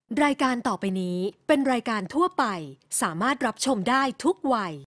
รายการต่อไปนี้เป็นรายการทั่วไปสามารถรับชมได้ทุกวัย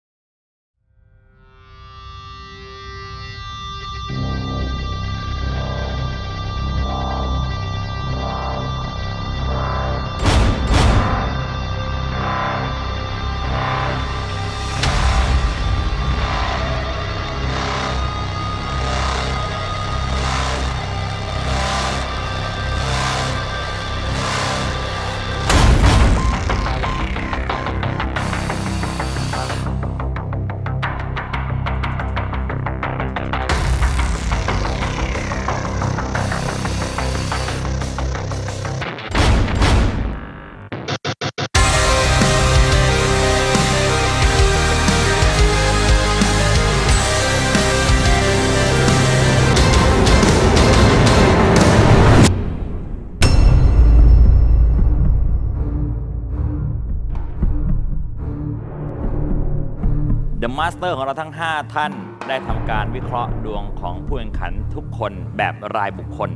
The Master ของเราทั้ง 5 ท่านได้ทำการวิเคราะห์ดวงของผู้แข่งขันทุกคนแบบรายบุคคล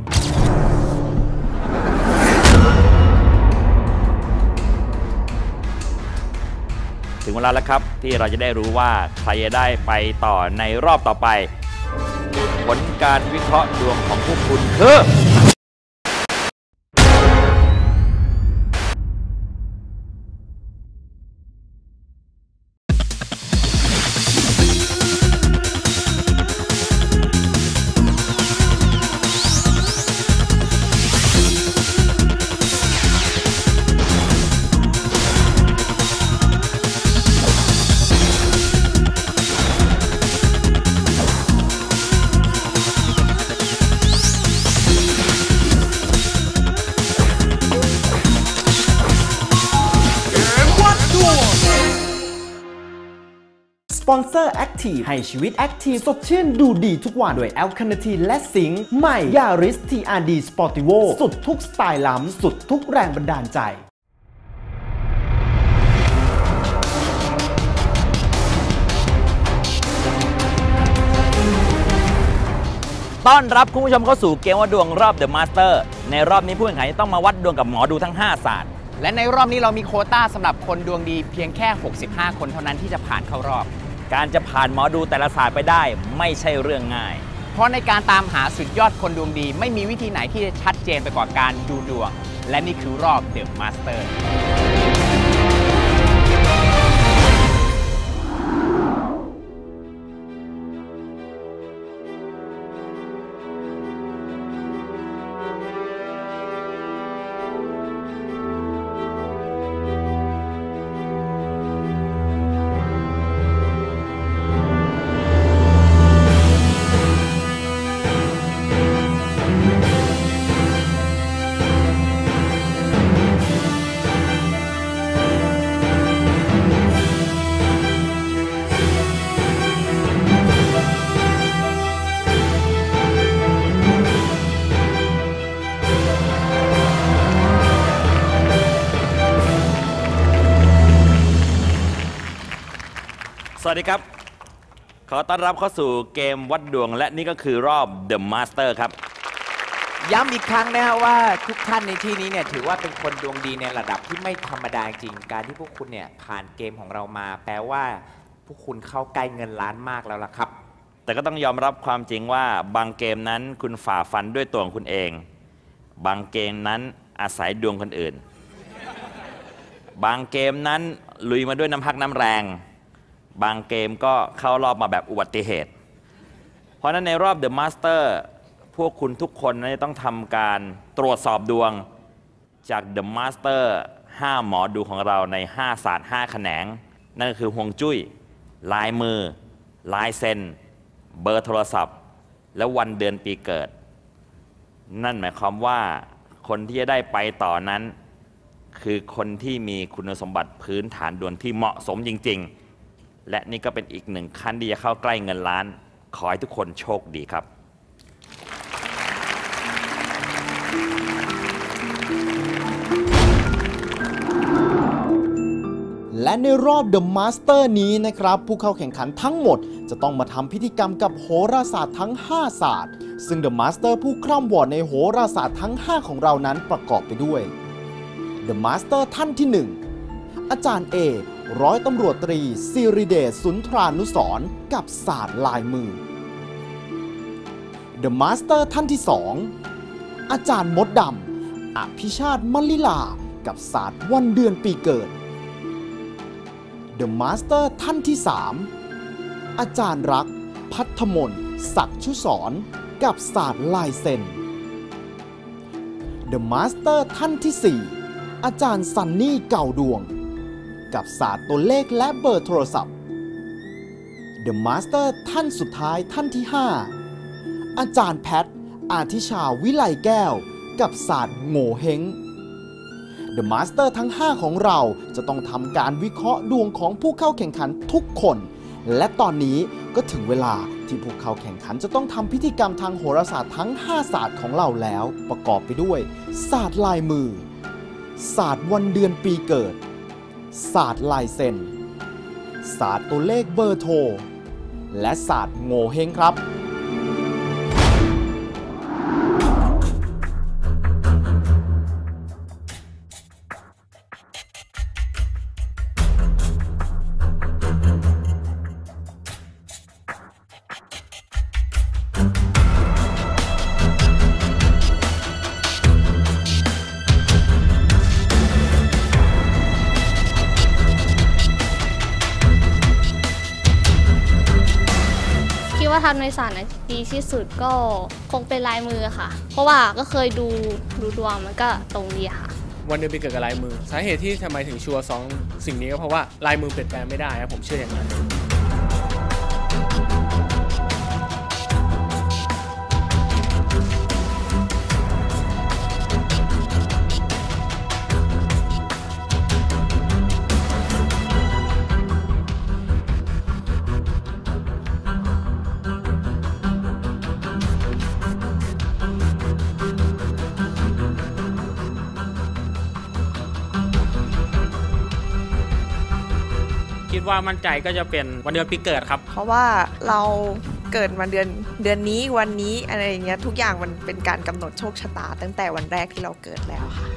ถึงเวลาแล้วครับที่เราจะได้รู้ว่าใครจะได้ไปต่อในรอบต่อไปผลการวิเคราะห์ดวงของพวกคุณคือสปอนเซอร์ Active ให้ชีวิต Active สดชื่นดูดีทุกวันด้วยแอลคาเนทีนและซิงค์ใหม่ Yaris TRD Sportivo สุดทุกสไตล์ล้ำสุดทุกแรงบันดาลใจต้อนรับคุณผู้ชมเข้าสู่เกมวัดดวงรอบ The Master ในรอบนี้ผู้แข่งขันจะต้องมาวัดดวงกับหมอดูทั้ง 5 ศาสตร์และในรอบนี้เรามีโควต้าสำหรับคนดวงดีเพียงแค่65 คนเท่านั้นที่จะผ่านเข้ารอบการจะผ่านหมอดูแต่ละศาสตร์ไปได้ไม่ใช่เรื่องง่ายเพราะในการตามหาสุดยอดคนดวงดีไม่มีวิธีไหนที่จะชัดเจนไปกว่าการดูดวงและนี่คือรอบ The Master สวัสดีครับขอต้อนรับเข้าสู่เกมวัดดวงและนี่ก็คือรอบ The Master ครับย้ำอีกครั้งนะครับว่าทุกท่านในที่นี้เนี่ยถือว่าเป็นคนดวงดีในระดับที่ไม่ธรรมดาจริงการที่พวกคุณเนี่ยผ่านเกมของเรามาแปลว่าพวกคุณเข้าใกล้เงินล้านมากแล้วล่ะครับแต่ก็ต้องยอมรับความจริงว่าบางเกมนั้นคุณฝ่าฟันด้วยตัวของคุณเองบางเกมนั้นอาศัยดวงคนอื่นบางเกมนั้นลุยมาด้วยน้ำพักน้ำแรงบางเกมก็เข้ารอบมาแบบอุบัติเหตุเพราะนั้นในรอบ The Master พวกคุณทุกคนต้องทำการตรวจสอบดวงจาก The Master 5 หมอดูของเราใน5ศาสตร์5แขนงนั่นก็คือฮวงจุ้ยลายมือลายเซ็นเบอร์โทรศัพท์และวันเดือนปีเกิดนั่นหมายความว่าคนที่จะได้ไปต่อนั้นคือคนที่มีคุณสมบัติพื้นฐานดวงที่เหมาะสมจริงๆและนี่ก็เป็นอีกหนึ่งขั้นที่จะเข้าใกล้เงินล้านขอให้ทุกคนโชคดีครับและในรอบ The Master นี้นะครับผู้เข้าแข่งขันทั้งหมดจะต้องมาทำพิธีกรรมกับโหราศาสตร์ทั้ง5ศาสตร์ซึ่ง The Master ผู้คร่ำวอดในโหราศาสตร์ทั้ง5ของเรานั้นประกอบไปด้วย The Master ท่านที่ 1 อาจารย์เอร้อยตำรวจตรีศิริเดชสุนทรานุสรณ์กับศาสตร์ลายมือ The Master ท่านที่ 2 อาจารย์มดดำอภิชาติมลิลากับศาสตร์วันเดือนปีเกิด The Master ท่านที่ 3 อาจารย์รักพัฒมนศักดิ์ชุสรกับศาสตร์ลายเซ็น The Master ท่านที่ 4 อาจารย์ซันนี่เก่าดวงกับศาสตร์ตัวเลขและเบอร์โทรศัพท์ The Master ท่านสุดท้ายท่านที่ 5 อาจารย์แพทอาทิชาวิไลแก้วกับศาสตร์โง่เฮง The Master ทั้ง 5 ของเราจะต้องทำการวิเคราะห์ดวงของผู้เข้าแข่งขันทุกคนและตอนนี้ก็ถึงเวลาที่ผู้เข้าแข่งขันจะต้องทำพิธีกรรมทางโหราศาสตร์ทั้ง 5 ศาสตร์ของเราแล้วประกอบไปด้วยศาสตร์ลายมือศาสตร์วันเดือนปีเกิดศาสตร์ลายเซ็นศาสตร์ตัวเลขเบอร์โทรและศาสตร์โง่เฮงครับทำในศาสตร์ดีที่สุดก็คงเป็นลายมือค่ะเพราะว่าก็เคยดูดวงมันก็ตรงดีค่ะวันเดือนปีเกิดกับลายมือสาเหตุที่ทำไมถึงชัวร์2 สิ่งนี้ก็เพราะว่าลายมือเปลี่ยนแปลงไม่ได้ครับผมเชื่ออย่างนั้นคิดว่ามั่นใจก็จะเป็นวันเดือนปีเกิดครับเพราะว่าเราเกิดวันเดือนนี้วันนี้อะไรอย่างเงี้ยทุกอย่างมันเป็นการกำหนดโชคชะตาตั้งแต่วันแรกที่เราเกิดแล้วค่ะ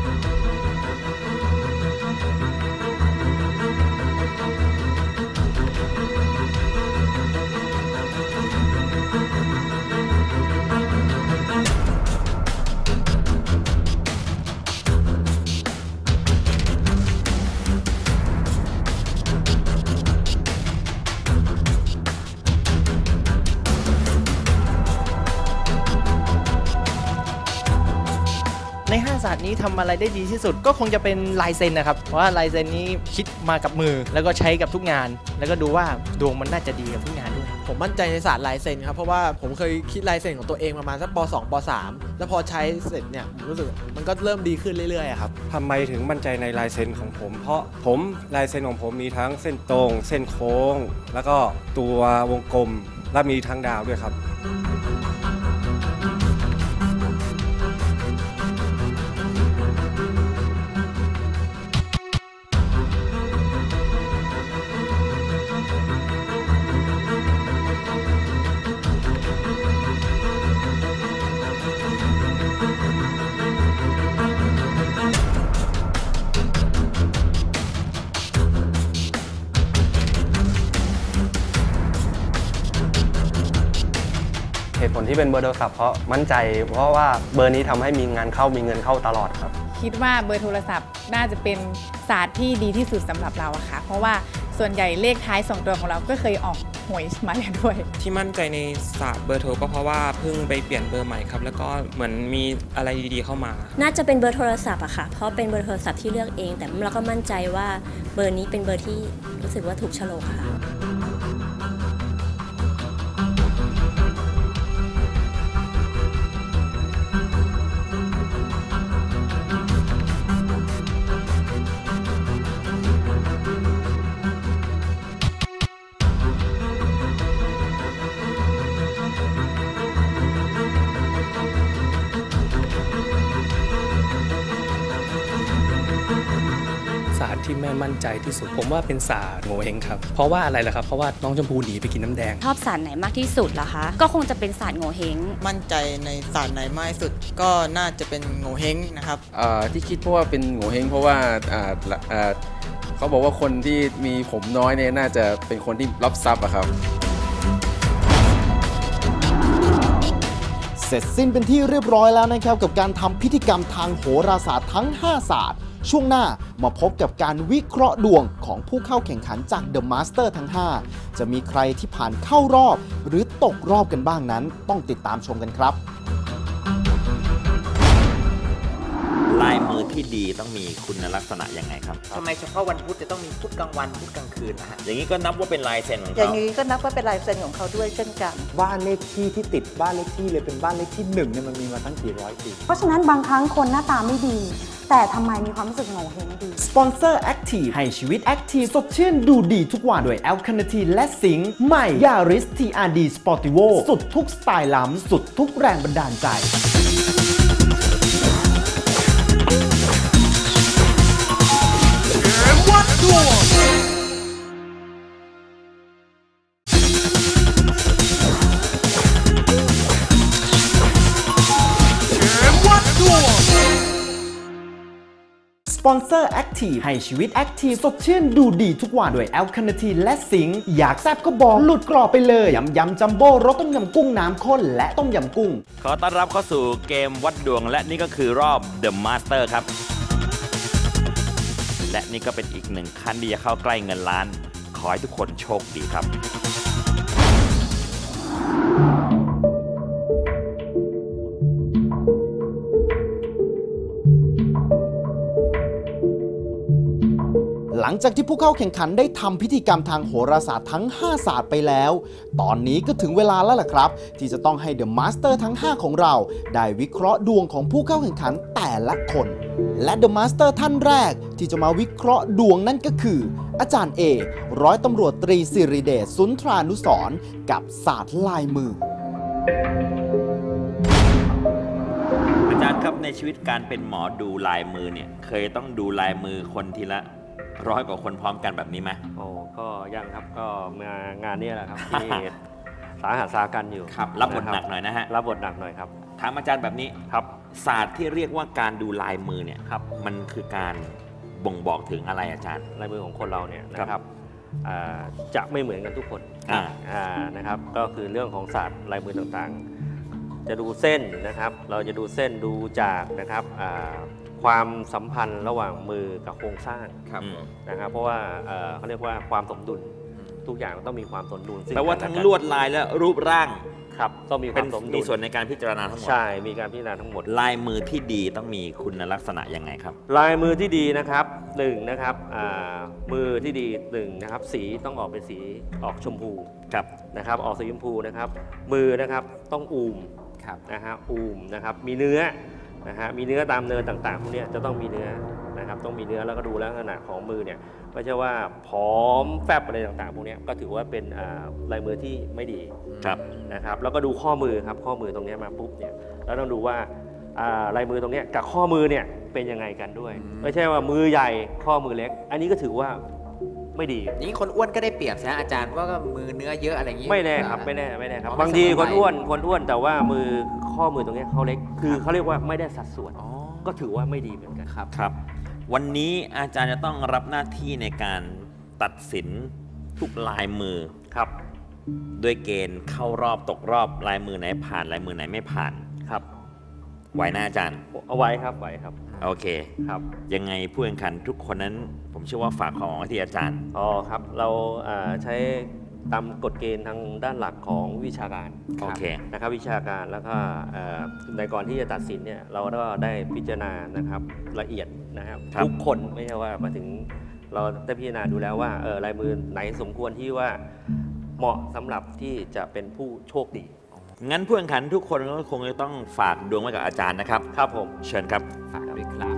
ใน5 ศาสตร์นี้ทำอะไรได้ดีที่สุดก็คงจะเป็นลายเซ็นนะครับเพราะว่าลายเซ็นนี้คิดมากับมือแล้วก็ใช้กับทุกงานแล้วก็ดูว่าดวงมันน่าจะดีกับทุกงานด้วยผมมั่นใจในศาสตร์ลายเซ็นครับเพราะว่าผมเคยคิดลายเซ็นของตัวเองประมาณสักป.2 ป.3 แล้วพอใช้เสร็จเนี่ยผมรู้สึกมันก็เริ่มดีขึ้นเรื่อยๆครับทำไมถึงมั่นใจในลายเซ็นของผมเพราะผมลายเซ็นของผมมีทั้งเส้นตรงเส้นโค้งแล้วก็ตัววงกลมและมีทั้งดาวด้วยครับเหตุผลที่เป็นเบอร์โทรศัพท์เพราะมั่นใจเพราะว่าเบอร์นี้ทำให้มีงานเข้ามีเงินเข้าตลอดครับคิดว่าเบอร์โทรศัพท์น่าจะเป็นศาสตร์ที่ดีที่สุดสำหรับเราอะค่ะเพราะว่าส่วนใหญ่เลขท้าย2 ตัวของเราก็เคยออกหวยมาแล้วด้วยที่มั่นใจในศาสตร์เบอร์โทรก็เพราะว่าเพิ่งไปเปลี่ยนเบอร์ใหม่ครับแล้วก็เหมือนมีอะไรดีๆเข้ามาน่าจะเป็นเบอร์โทรศัพท์อะค่ะเพราะเป็นเบอร์โทรศัพท์ที่เลือกเองแต่เราก็มั่นใจว่าเบอร์นี้เป็นเบอร์ที่รู้สึกว่าถูกโฉลกค่ะศาสตร์ที่แม่มั่นใจที่สุดผมว่าเป็นศาสตร์โงเห้งครับเพราะว่าอะไรล่ะครับเพราะว่าน้องชมพูหนีไปกินน้ำแดงชอบศาสตร์ไหนมากที่สุดล่ะคะก็คงจะเป็นศาสตร์โงเห้งมั่นใจในศาสตร์ไหนมากที่สุดก็น่าจะเป็นโงเห้งนะครับที่คิดเพราะว่าเป็นโงเห้งเพราะว่าเขาบอกว่าคนที่มีผมน้อยเนี่ยน่าจะเป็นคนที่รับทรัพย์อะครับเสร็จสิ้นเป็นที่เรียบร้อยแล้วนะครับกับการทำพิธีกรรมทางโหราศาสตร์ทั้ง 5 ศาสตร์ช่วงหน้ามาพบกับการวิเคราะห์ดวงของผู้เข้าแข่งขันจาก The Master ทั้ง 5 จะมีใครที่ผ่านเข้ารอบหรือตกรอบกันบ้างนั้นต้องติดตามชมกันครับลายมือที่ดีต้องมีคุณลักษณะยังไงครับทำไมเฉพาะวันพุธจะต้องมีพุธกลางวันพุธกลางคืนนะฮะอย่างนี้ก็นับว่าเป็นลายเซ็นของเขาอย่างนี้ก็นับว่าเป็นลายเซ็นของเขาด้วยเช่นกันบ้านเลขที่ที่ติดบ้านเลขที่เลยเป็นบ้านเลขที่1เนี่ยมันมีมาตั้งกี่ร้อยปีเพราะฉะนั้นบางครั้งคนหน้าตาไม่ดีแต่ทำไมมีความรู้สึกโง่เฮงดีสปอนเซอร์ Active ให้ชีวิต Active สดชื่นดูดีทุกวันด้วยแอลคาเนทีนและซิงค์ใหม่ Yaris TRD Sportivo สุดทุกสไตล์ล้ำสุดทุกแรงบันดาลใจสปอนเซอร์ Active ให้ชีวิต Active สดชื่นดูดีทุกวันด้วยแอลคาเนทีนและซิงค์อยากแซ่บก็บอกหลุดกรอบไปเลยยำจัมโบ้รสต้มยำกุ้งน้ำข้นและต้มยำกุ้งขอต้อนรับเข้าสู่เกมวัดดวงและนี่ก็คือรอบ The Master ครับและนี่ก็เป็นอีกหนึ่งขั้นที่จะเข้าใกล้เงินล้านขอให้ทุกคนโชคดีครับหลังจากที่ผู้เข้าแข่งขันได้ทำพิธีกรรมทางโหราศาสตร์ทั้ง 5 ศาสตร์ไปแล้วตอนนี้ก็ถึงเวลาแล้วล่ะครับที่จะต้องให้ The Master ทั้ง 5 ของเราได้วิเคราะห์ดวงของผู้เข้าแข่งขันแต่ละคนและ The Master ท่านแรกที่จะมาวิเคราะห์ดวงนั่นก็คืออาจารย์เอร้อยตำรวจตรีสิริเดชสุนทรานุสรณ์กับศาสตร์ลายมืออาจารย์ครับในชีวิตการเป็นหมอดูลายมือเนี่ยเคยต้องดูลายมือคนทีละ100 กว่าคนพร้อมกันแบบนี้ไหมโอ้ก็ยังครับก็มางานนี้แหละครับที่สาหัสสากันอยู่ครับรับบทหนักหน่อยนะฮะรับบทหนักหน่อยครับถามอาจารย์แบบนี้ครับศาสตร์ที่เรียกว่าการดูลายมือเนี่ยครับมันคือการบ่งบอกถึงอะไรอาจารย์ลายมือของคนเราเนี่ยนะครับจะไม่เหมือนกันทุกคนนะครับก็คือเรื่องของศาสตร์ลายมือต่างๆจะดูเส้นนะครับเราจะดูเส้นดูจากนะครับความสัมพันธ์ระหว่างมือกับโครงสร้างนะครับเพราะว่าเขาเรียกว่าความสมดุลทุกอย่างต้องมีความสมดุลแปลว่าทั้งลวดลายและรูปร่างครับต้องมีความสมดุลมีส่วนในการพิจารณาทั้งหมดใช่มีการพิจารณาทั้งหมดลายมือที่ดีต้องมีคุณลักษณะยังไงครับลายมือที่ดีนะครับ1นะครับมือที่ดี1นะครับสีต้องออกเป็นสีออกชมพูนะครับออกสีชมพูนะครับมือนะครับต้องอูมนะฮะอูมนะครับมีเนื้อนะฮะมีเนื้อตามเนินต่างๆพวกนี้จะต้องมีเนื้อนะครับต้องมีเนื้อแล้วก็ดูลักษณะของมือเนี่ยไม่ใช่ว่าผอมแฟบอะไรต่างๆพวกนี้ก็ถือว่าเป็นลายมือที่ไม่ดีนะครับแล้วก็ดูข้อมือครับข้อมือตรงนี้มาปุ๊บเนี่ยเราต้องดูว่าลายมือตรงนี้กับข้อมือเนี่ยเป็นยังไงกันด้วยไม่ใช่ว่ามือใหญ่ข้อมือเล็กอันนี้ก็ถือว่าไม่ดีนี่คนอ้วนก็ได้เปรียบใช่ไหมอาจารย์ว่าก็มือเนื้อเยอะอะไรอย่างนี้ไม่แน่ครับไม่แน่ครับบางทีคนอ้วนแต่ว่าข้อมือตรงนี้เขาเล็กคือเขาเรียกว่าไม่ได้สัดส่วนก็ถือว่าไม่ดีเหมือนกันครับวันนี้อาจารย์จะต้องรับหน้าที่ในการตัดสินทุกลายมือครับด้วยเกณฑ์เข้ารอบตกรอบลายมือไหนผ่านลายมือไหนไม่ผ่านครับไหวนะอาจารย์เอาไว้ครับไหวครับโอเคครับยังไงผู้แข่งขันทุกคนนั้นผมเชื่อว่าฝากความหวังไว้ที่อาจารย์ครับเราใช้ตามกฎเกณฑ์ทางด้านหลักของวิชาการนะครับวิชาการแล้วก็ในก่อนที่จะตัดสินเนี่ยเราก็ได้พิจารณานะครับละเอียดนะครับทุกคนไม่ใช่ว่ามาถึงเราได้พิจารณาดูแล้วว่าลายมือไหนสมควรที่ว่าเหมาะสำหรับที่จะเป็นผู้โชคดีงั้นผู้แข่งขันทุกคนก็คงจะต้องฝากดวงไว้กับอาจารย์นะครับครับผมเชิญครับฝากด้วยครับ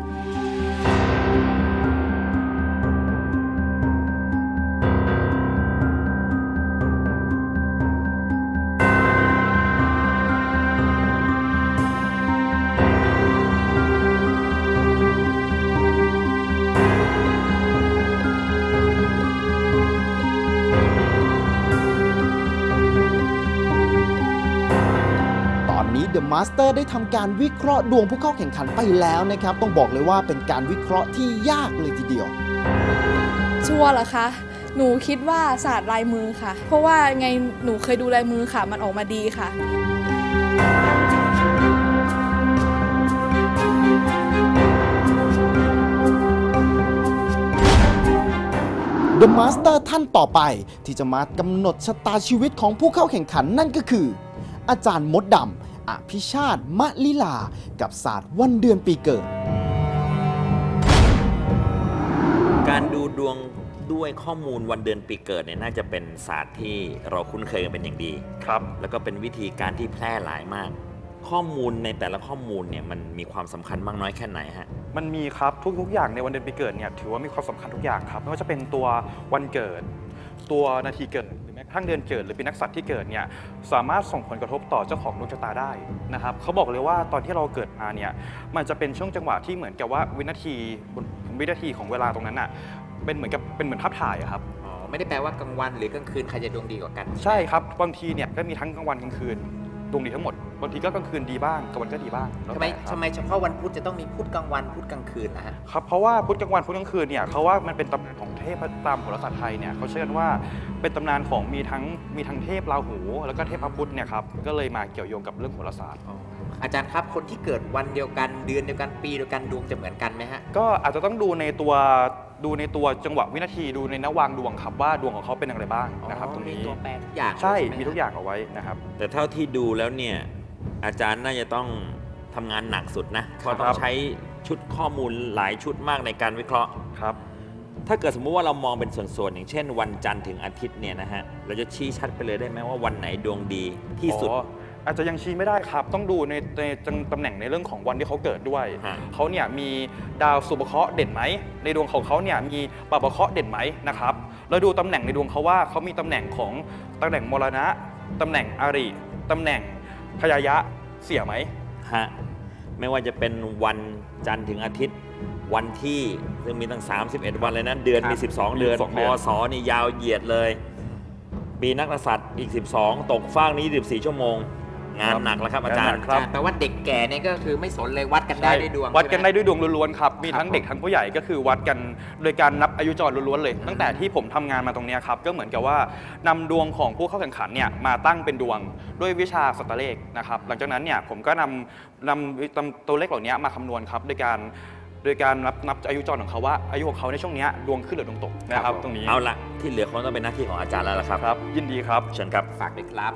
Master ได้ทำการวิเคราะห์ดวงผู้เข้าแข่งขันไปแล้วนะครับต้องบอกเลยว่าเป็นการวิเคราะห์ที่ยากเลยทีเดียวชัวร์เหรอคะหนูคิดว่าศาสตร์ลายมือค่ะเพราะว่าไงหนูเคยดูลายมือค่ะมันออกมาดีค่ะ The Master ท่านต่อไปที่จะมากำหนดชะตาชีวิตของผู้เข้าแข่งขันนั่นก็คืออาจารย์มดดำอภิชาติมะลิลากับศาสตร์วันเดือนปีเกิดการดูดวงด้วยข้อมูลวันเดือนปีเกิดเนี่ยน่าจะเป็นศาสตร์ที่เราคุ้นเคยกันเป็นอย่างดีครับแล้วก็เป็นวิธีการที่แพร่หลายมากข้อมูลในแต่ละข้อมูลเนี่ยมันมีความสำคัญมากน้อยแค่ไหนฮะมันมีครับทุกอย่างในวันเดือนปีเกิดเนี่ยถือว่ามีความสำคัญทุกอย่างครับไม่ว่าจะเป็นตัววันเกิดตัวนาทีเกิดหรือแม้กระทั่งเดือนเกิดหรือปีนักษัตริย์ที่เกิดเนี่ยสามารถส่งผลกระทบต่อเจ้าของดวงชะตาได้นะครับเขาบอกเลยว่าตอนที่เราเกิดมาเนี่ยมันจะเป็นช่วงจังหวะที่เหมือนกับว่าวินาทีของเวลาตรงนั้นน่ะเป็นเหมือนภาพถ่ายครับไม่ได้แปลว่ากลางวันหรือกลางคืนใครจะดวงดีกว่ากันใช่ครับบางทีเนี่ยก็มีทั้งกลางวันกลางคืนดวงดีทั้งหมดบางทีก็กลางคืนดีบ้างกลางวันก็ดีบ้างทำไมเฉพาะวันพุธจะต้องมีพุธกลางวันพุธกลางคืนนะฮะครับเพราะว่าพุธกลางวันพุธกลางคืนเนี่ยเขาว่ามันเป็นตำนานของเทพตามโหราศาสตร์ไทยเนี่ยเขาเชื่อกันว่าเป็นตำนานของมีทั้งเทพราหูแล้วก็เทพพระพุธเนี่ยครับก็เลยมาเกี่ยวโยงกับเรื่องโหราศาสตร์อาจารย์ครับคนที่เกิดวันเดียวกันเดือนเดียวกันปีเดียวกันดวงจะเหมือนกันไหมฮะก็อาจจะต้องดูในตัวจังหวะวินาทีดูในนวางดวงครับว่าดวงของเขาเป็นอย่างไรบ้างนะครับตรงนี้มีตัวแปรทุกอย่างใช่มีทุกอย่างเอาไว้นะครับแต่เท่าที่ดูแล้วเนี่ยอาจารย์น่าจะต้องทำงานหนักสุดนะเพราะต้องใช้ชุดข้อมูลหลายชุดมากในการวิเคราะห์ครับถ้าเกิดสมมุติว่าเรามองเป็นส่วนๆอย่างเช่นวันจันทร์ถึงอาทิตย์เนี่ยนะฮะเราจะชี้ชัดไปเลยได้ไหมว่าวันไหนดวงดีที่สุดอาจจะยังชี้ไม่ได้ครับต้องดูในตำแหน่งในเรื่องของวันที่เขาเกิดด้วยเขาเนี่ยมีดาวสุภเคราะห์เด่นไหมในดวงของเขาเนี่ยมีปรับเคราะห์เด่นไหมนะครับเราดูตำแหน่งในดวงเขาว่าเขามีตำแหน่งของตำแหน่งมรณะตำแหน่งอริตำแหน่งพยายะเสียไหมฮะไม่ว่าจะเป็นวันจันทร์ถึงอาทิตย์วันที่ซึ่งมีตั้ง31วันเลยนะเดือนมี12เดือนพศนี่ยาวเหยียดเลยปีนักกษัตริย์อีก12ตกฟากนี้14ชั่วโมงงานหนักแล้วครับอาจารย์แปลว่าเด็กแก่เนี่ยก็คือไม่สนเลยวัดกันได้ด้วยดวงวัดกันได้ด้วยดวงล้วนๆครับมีทั้งเด็กทั้งผู้ใหญ่ก็คือวัดกันโดยการนับอายุจรล้วนๆเลยตั้งแต่ที่ผมทำงานมาตรงนี้ครับก็เหมือนกับว่านำดวงของผู้เข้าแข่งขันเนี่ยมาตั้งเป็นดวงด้วยวิชาสัตว์เลขนะครับหลังจากนั้นเนี่ยผมก็นำตัวเลขเหล่านี้มาคำนวณครับโดยการนับอายุจรของเขาว่าอายุของเขาในช่วงนี้ดวงขึ้นหรือดวงตกนะครับตรงนี้เอาละที่เหลือคงต้องเป็นหน้าที่ของอาจารย์แล้วล่ะครับครับยินดีครับเชิญครับฝากด้วยครับ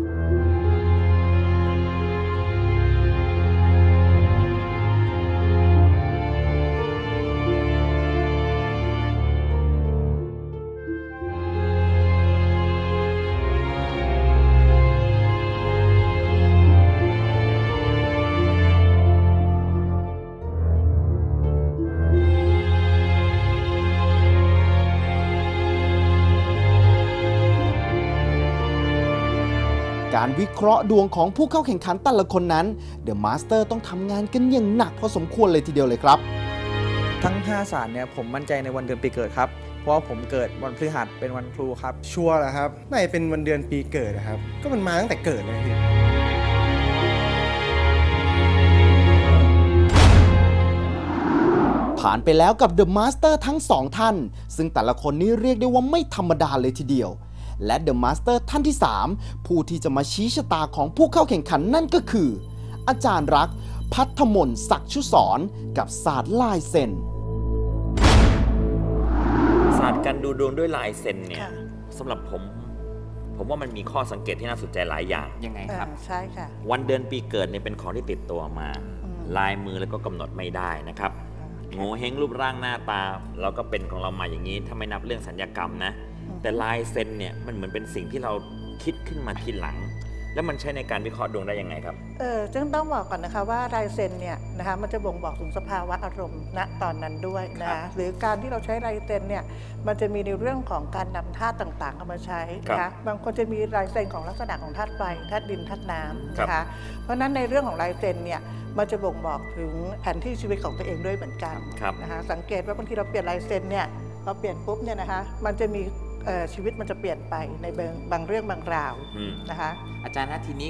การวิเคราะห์ดวงของผู้เข้าแข่งขันแต่ละคนนั้น The Master ต้องทำงานกันอย่างหนักพอสมควรเลยทีเดียวเลยครับทั้ง5ศาสตร์เนี่ยผมมั่นใจในวันเดือนปีเกิดครับเพราะว่าผมเกิดวันพฤหัสเป็นวันครูครับชัวร์เหรอครับน่าจะเป็นวันเดือนปีเกิดนะครับก็มันมาตั้งแต่เกิดเลยผ่านไปแล้วกับ The Master ทั้ง2ท่านซึ่งแต่ละคนนี้เรียกได้ว่าไม่ธรรมดาเลยทีเดียวและ The Master ท่านที่3ผู้ที่จะมาชี้ชะตาของผู้เข้าแข่งขันนั่นก็คืออาจารย์รักภัทรมนศักดิ์ชุสรกับศาสตร์ลายเซ็นศาสตร์การดูดวงด้วยลายเซ็นเนี่ยสำหรับผมว่ามันมีข้อสังเกตที่น่าสนใจหลายอย่างยังไงครับใช่ค่ะวันเดือนปีเกิดเนี่ยเป็นของที่ติดตัวมาลายมือแล้วก็กำหนดไม่ได้นะครับโง่เฮงรูปร่างหน้าตาเราก็เป็นของเรามาอย่างนี้ถ้าไม่นับเรื่องสัญญกรรมนะแต่ลายเซ็นเนี่ยมันเหมือนเป็นสิ่งที่เราคิดขึ้นมาทีหลังแล้วมันใช้ในการวิเคราะห์ดวงได้ยังไงครับจึงต้องบอกก่อนนะคะว่าลายเซ็นเนี่ยนะคะมันจะบ่งบอกถึงสภาวะอารมณ์ณตอนนั้นด้วยนะหรือการที่เราใช้ลายเซ็นเนี่ยมันจะมีในเรื่องของการนำธาตุต่างๆเข้ามาใช้นะคะบางคนจะมีลายเซ็นของลักษณะของธาตุไฟธาตุดินธาตุน้ำนะคะเพราะฉะนั้นในเรื่องของลายเซ็นเนี่ยมันจะบ่งบอกถึงแผนที่ชีวิตของตัวเองด้วยเหมือนกันนะคะสังเกตว่าบางทีเราเปลี่ยนลายเซ็นเนี่ยพอเปลี่ยนปุ๊บเนี่ยนะคะมันจะมีชีวิตมันจะเปลี่ยนไปในบางเรื่องบางราวนะคะอาจารย์นะทีนี้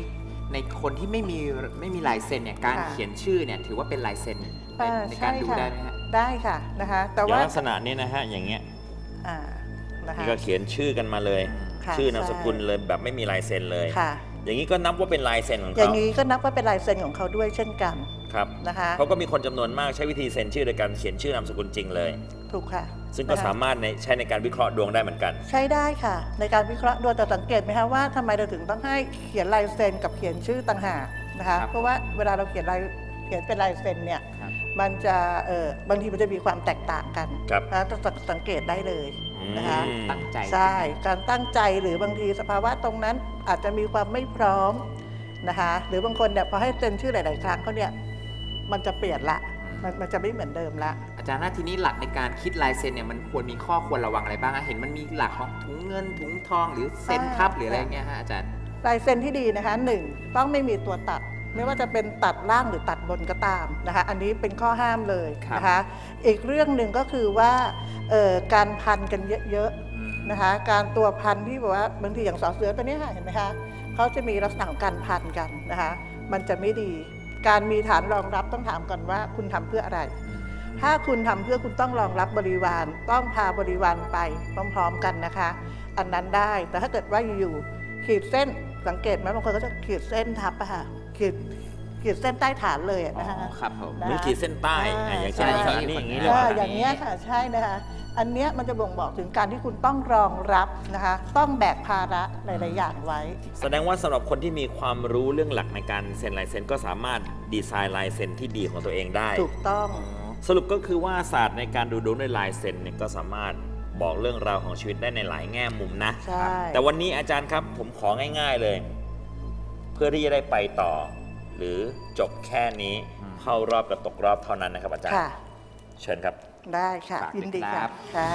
ในคนที่ไม่มีลายเซ็นเนี่ยการเขียนชื่อเนี่ยถือว่าเป็นลายเซ็นในการดูได้ไหมฮะได้ค่ะนะคะแต่ว่าลักษณะนี้นะฮะอย่างเงี้ยนี่ก็เขียนชื่อกันมาเลยชื่อนามสกุลเลยแบบไม่มีลายเซ็นเลยอย่างนี้ก็นับว่าเป็นลายเซ็นของเขาอย่างนี้ก็นับว่าเป็นลายเซ็นของเขาด้วยเช่นกันครับนะคะเขาก็มีคนจำนวนมากใช้วิธีเซ็นชื่อโดยการเขียนชื่อนามสกุลจริงเลยถูกค่ะซึ่งก็สามารถใช้ในการวิเคราะห์ดวงได้เหมือนกันใช้ได้ค่ะในการวิเคราะห์ดวงแต่สังเกตไหมคะว่าทำไมเราถึงต้องให้เขียนลายเซ็นกับเขียนชื่อต่างหากนะคะเพราะว่าเวลาเราเขียนเป็นลายเซ็นเนี่ยมันจะบางทีมันจะมีความแตกต่างกันนะสังเกตได้เลยนะคะตั้งใจใช่การตั้งใจหรือบางทีสภาวะตรงนั้นอาจจะมีความไม่พร้อมนะคะหรือบางคนเนี่ยพอให้เซ็นชื่อหลายๆครั้งเขาเนี่ยมันจะเปลี่ยนละมันจะไม่เหมือนเดิมละอาจารย์ทีนี้หลักในการคิดลายเซ็นเนี่ยมันควรมีข้อควรระวังอะไรบ้างเห็นมันมีหลักของถุงเงินถุงทองหรือเซ็นทับหรืออะไรเงี้ยฮะอาจารย์ลายเซ็นที่ดีนะคะ1ต้องไม่มีตัวตัดไม่ว่าจะเป็นตัดล่างหรือตัดบนก็ตามนะคะอันนี้เป็นข้อห้ามเลยนะคะอีกเรื่องหนึ่งก็คือว่าการพันกันเยอะๆนะคะการตัวพันที่บอกว่าบางทีอย่างสอเสือตัวนี้ค่ะเห็นไหมคะเขาจะมีลักษณะของการพันกันนะคะมันจะไม่ดีการมีฐานรองรับต้องถามก่อนว่าคุณทำเพื่ออะไรถ้าคุณทำเพื่อคุณต้องรองรับบริวารต้องพาบริวารไปพร้อมๆกันนะคะอันนั้นได้แต่ถ้าเกิดว่าอยู่ขีดเส้นสังเกตไหมบางคนก็จะขีดเส้นทับอะค่ะขีดเส้นใต้ฐานเลยนะคะครับผมหรือขีดเส้นใต้อย่างเช่นอย่างนี้เลยอย่างนี้ค่ะใช่นะคะอันนี้มันจะบ่งบอกถึงการที่คุณต้องรองรับนะคะต้องแบกภาระหลายๆอย่างไว้แสดงว่าสำหรับคนที่มีความรู้เรื่องหลักในการเซ็นลายเซ็นก็สามารถดีไซน์ลายเซ็นที่ดีของตัวเองได้ถูกต้องสรุปก็คือว่าศาสตร์ในการดูดวงด้วยลายเซ็นเนี่ยก็สามารถบอกเรื่องราวของชีวิตได้ในหลายแง่มุมนะแต่วันนี้อาจารย์ครับผมของ่ายๆเลยเพื่อที่จะได้ไปต่อหรือจบแค่นี้เข้ารอบกับตกรอบเท่านั้นนะครับอาจารย์เชิญครับได้ค่ะยินดีครับค่ะ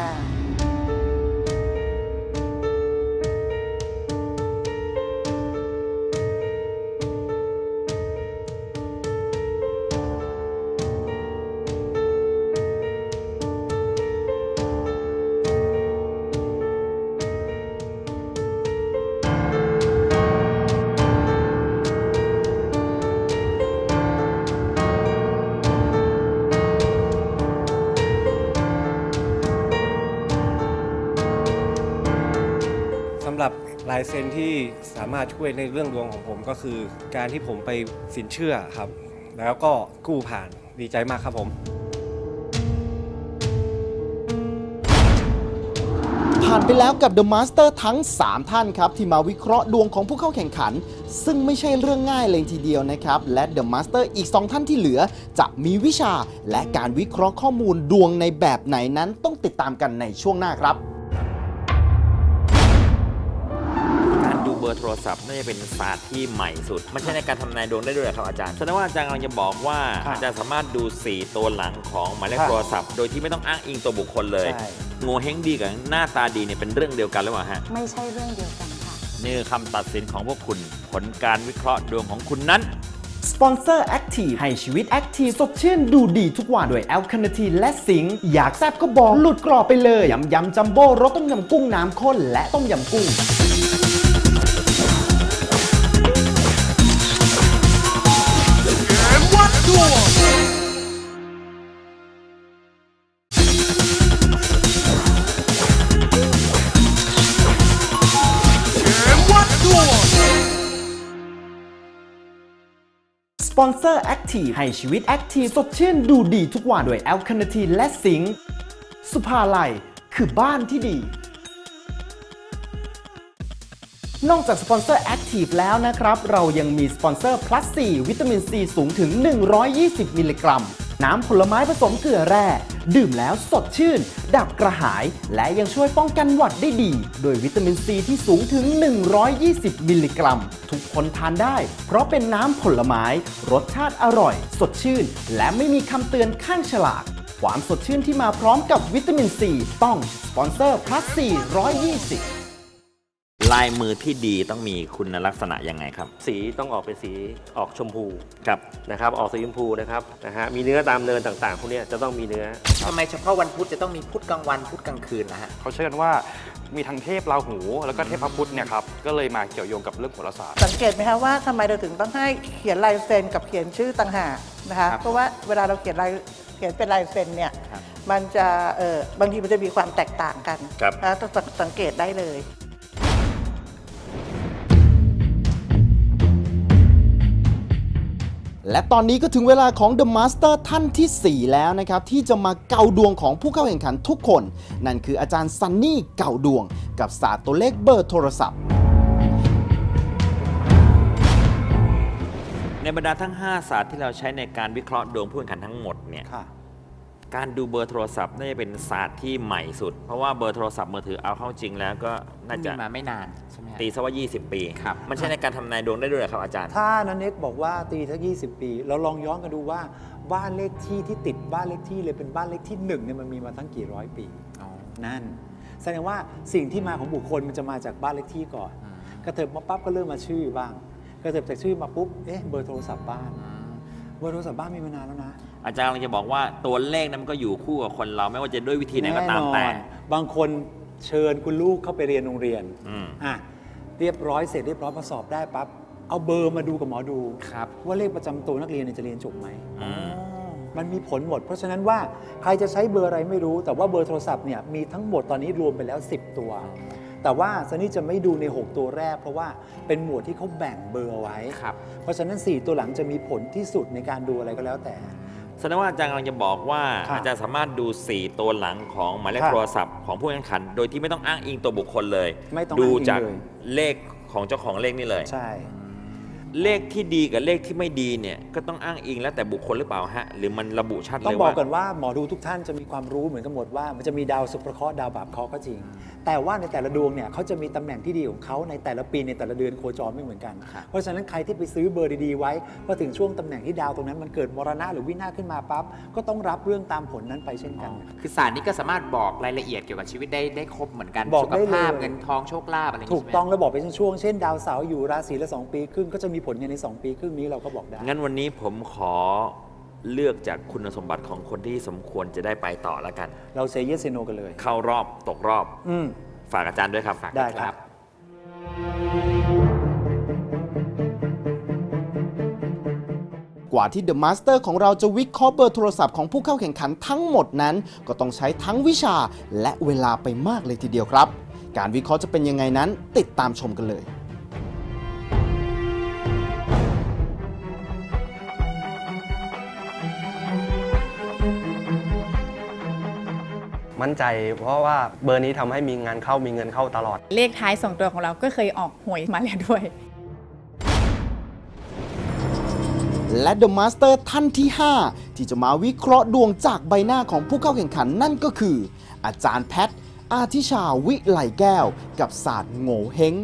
สำหรับลายเซ็นที่สามารถช่วยในเรื่องดวงของผมก็คือการที่ผมไปสินเชื่อครับแล้วก็กู้ผ่านดีใจมากครับผมผ่านไปแล้วกับ The Master ทั้ง 3 ท่านครับที่มาวิเคราะห์ดวงของผู้เข้าแข่งขันซึ่งไม่ใช่เรื่องง่ายเลยทีเดียวนะครับและ The Master อีก 2 ท่านที่เหลือจะมีวิชาและการวิเคราะห์ข้อมูลดวงในแบบไหนนั้นต้องติดตามกันในช่วงหน้าครับดูเบอร์โทรศัพท์น่าจะเป็นศาสตร์ที่ใหม่สุดไม่ใช่ในการทำนายดวงได้ด้วยครับอาจารย์แสดงว่าอาจารย์กำลังจะบอกว่าอาจารย์สามารถดู4ตัวหลังของหมายเลขโทรศัพท์โดยที่ไม่ต้องอ้างอิงตัวบุคคลเลยโง่เฮงดีกับหน้าตาดีเนี่ยเป็นเรื่องเดียวกันหรือเปล่าฮะไม่ใช่เรื่องเดียวกันค่ะนี่คือคำตัดสินของพวกคุณผลการวิเคราะห์ดวงของคุณนั้นสปอนเซอร์ Active ให้ชีวิต Active สดชื่นดูดีทุกวันด้วยแอลคาเนทีนและซิงค์อยากแซ่บก็บอกหลุดกรอบไปเลยยำจัมโบ้รสต้มยำกุ้งน้ำข้นและต้มยำกุ้งวัดดวงสปอนเซอร์ Active ให้ชีวิต Active สดชื่นดูดีทุกวันด้วยแอลคาเนทีนและซิงค์สุภาลัยคือบ้านที่ดีนอกจากสปอนเซอร์ Active แล้วนะครับเรายังมีสปอนเซอร์ Plus 4 วิตามินซีสูงถึง120มิลลิกรัมน้ำผลไม้ผสมเกลือแร่ดื่มแล้วสดชื่นดับกระหายและยังช่วยป้องกันหวัดได้ดีโดยวิตามินซีที่สูงถึง120มิลลิกรัมทุกคนทานได้เพราะเป็นน้ำผลไม้รสชาติอร่อยสดชื่นและไม่มีคำเตือนข้างฉลากความสดชื่นที่มาพร้อมกับวิตามินซีต้องสปอนเซอร์ Plus 4 120 ลายมือที่ดีต้องมีคุณลักษณะยังไงครับสีต้องออกเป็นสีออกชมพูครับนะครับออกสีชมพูนะครับมีเนื้อตามเนินต่างๆพวกนี้จะต้องมีเนื้อทำไมเฉพาะวันพุธจะต้องมีพุธกลางวันพุธกลางคืนนะฮะเขาเชื่อกันว่ามีทั้งเทพราหูแล้วก็เทพพุธเนี่ยครับก็เลยมาเกี่ยวโยงกับเรื่องโหราศาสตร์สังเกตไหมคะว่าทำไมเราถึงต้องให้เขียนลายเซ็นกับเขียนชื่อต่างหากนะคะเพราะว่าเวลาเราเขียนเป็นลายเซ็นเนี่ยมันจะบางทีมันจะมีความแตกต่างกันต้องสังเกตได้เลยและตอนนี้ก็ถึงเวลาของ The Master ท่านที่ 4 แล้วนะครับที่จะมาเกาดวงของผู้เข้าแข่งขันทุกคนนั่นคืออาจารย์ซันนี่เกาดวงกับศาสตร์ตัวเลขเบอร์โทรศัพท์ในบรรดาทั้ง5ศาสตร์ที่เราใช้ในการวิเคราะห์ดวงผู้แข่งขันทั้งหมดเนี่ยการดูเบอร์โทรศัพท์น่าจะเป็นศาสตร์ที่ใหม่สุดเพราะว่าเบอร์โทรศัพท์มือถือเอาเข้าจริงแล้วก็น่าจะมาไม่นานใช่ไหมตีซะว่า20 ปีมันใช่ในการทำนายดวงได้ด้วยครับอาจารย์ถ้านันเน็กบอกว่าตีทั้ง20 ปีเราลองย้อนกันดูว่าบ้านเลขที่ที่ติดบ้านเลขที่เลยเป็นบ้านเลขที่1เนี่ยมันมีมาตั้งกี่ร้อยปีนั่นแสดงว่าสิ่งที่มาของบุคคลมันจะมาจากบ้านเลขที่ก่อนกระเถิบมาปั๊บก็เริ่มมาชื่อบ้างกระเถิบจากชื่อมาปุ๊บเบอร์โทรศัพท์บ้านเบอร์โทรศัพท์บ้านมีมานานแล้วนะอาจารย์กำลังจะบอกว่าตัวเลขนั้นมันก็อยู่คู่กับคนเราไม่ว่าจะด้วยวิธีไหนก็ตามแต่บางคนเชิญคุณลูกเข้าไปเรียนโรงเรียนเรียบร้อยเสร็จเรียบร้อยพอสอบได้ปั๊บเอาเบอร์มาดูกับหมอดูว่าเลขประจำตัวนักเรียนจะเรียนจบไหมมันมีผลหมดเพราะฉะนั้นว่าใครจะใช้เบอร์อะไรไม่รู้แต่ว่าเบอร์โทรศัพท์เนี่ยมีทั้งหมดตอนนี้รวมไปแล้ว10 ตัวแต่ว่าซันนี่จะไม่ดูใน6ตัวแรกเพราะว่าเป็นหมวดที่เขาแบ่งเบอร์เอาไว้เพราะฉะนั้น4ตัวหลังจะมีผลที่สุดในการดูอะไรก็แล้วแต่แสดงว่าอาจารย์กำลังจะบอกว่าอาจารย์สามารถดู4ตัวหลังของหมายเลขโทรศัพท์ของผู้แข่งขันโดยที่ไม่ต้องอ้างอิงตัวบุคคลเลยดูจากเลขของเจ้าของเลขนี่เลยใช่เลขที่ดีกับเลขที่ไม่ดีเนี่ยก็ต้องอ้างอิงแล้วแต่บุคคลหรือเปล่าฮะหรือมันระบุชัดเลยว่าต้องบอกก่อนว่าหมอดูทุกท่านจะมีความรู้เหมือนกันหมดว่ามันจะมีดาวสุภเคราะห์ดาวบาปเคราะห์ก็จริงแต่ว่าในแต่ละดวงเนี่ยเขาจะมีตำแหน่งที่ดีของเขาในแต่ละปีในแต่ละเดือนโคจรไม่เหมือนกันเพราะฉะนั้นใครที่ไปซื้อเบอร์ดีๆไว้พอถึงช่วงตำแหน่งที่ดาวตรงนั้นมันเกิดมรณะหรือวินาศขึ้นมาปั๊บก็ต้องรับเรื่องตามผลนั้นไปเช่นกันคือศาสตร์นี้ก็สามารถบอกรายละเอียดเกี่ยวกับชีวิตได้ครบเหมือนกันสุขภาพเงินทองโชคลาภอะไรถูกต้องแล้วบอกเป็นช่วงเช่นดาวเสาร์อยู่ราศีละ2 ปีครึ่งก็จะมีผลใน2 ปีครึ่งนี้เราก็บอกได้งั้นวันนี้ผมขอเลือกจากคุณสมบัติของคนที่สมควรจะได้ไปต่อแล้วกันเราเซเยสเซโนกันเลยเข้ารอบตกรอบฝากอาจารย์ด้วยครับได้ครับกว่าที่ The Master ของเราจะวิเคราะห์เบอร์โทรศัพท์ของผู้เข้าแข่งขันทั้งหมดนั้นก็ต้องใช้ทั้งวิชาและเวลาไปมากเลยทีเดียวครับการวิเคราะห์จะเป็นยังไงนั้นติดตามชมกันเลยมั่นใจเพราะว่าเบอร์นี้ทำให้มีงานเข้ามีเงินเข้าตลอดเลขท้าย2 ตัวของเราก็เคยออกหวยมาแล้วด้วยและ The Master ท่านที่ 5 ที่จะมาวิเคราะห์ดวงจากใบหน้าของผู้เข้าแข่งขันนั่นก็คืออาจารย์แพทย์อาทิชาวิไลแก้วกับศาสตร์โง่เฮง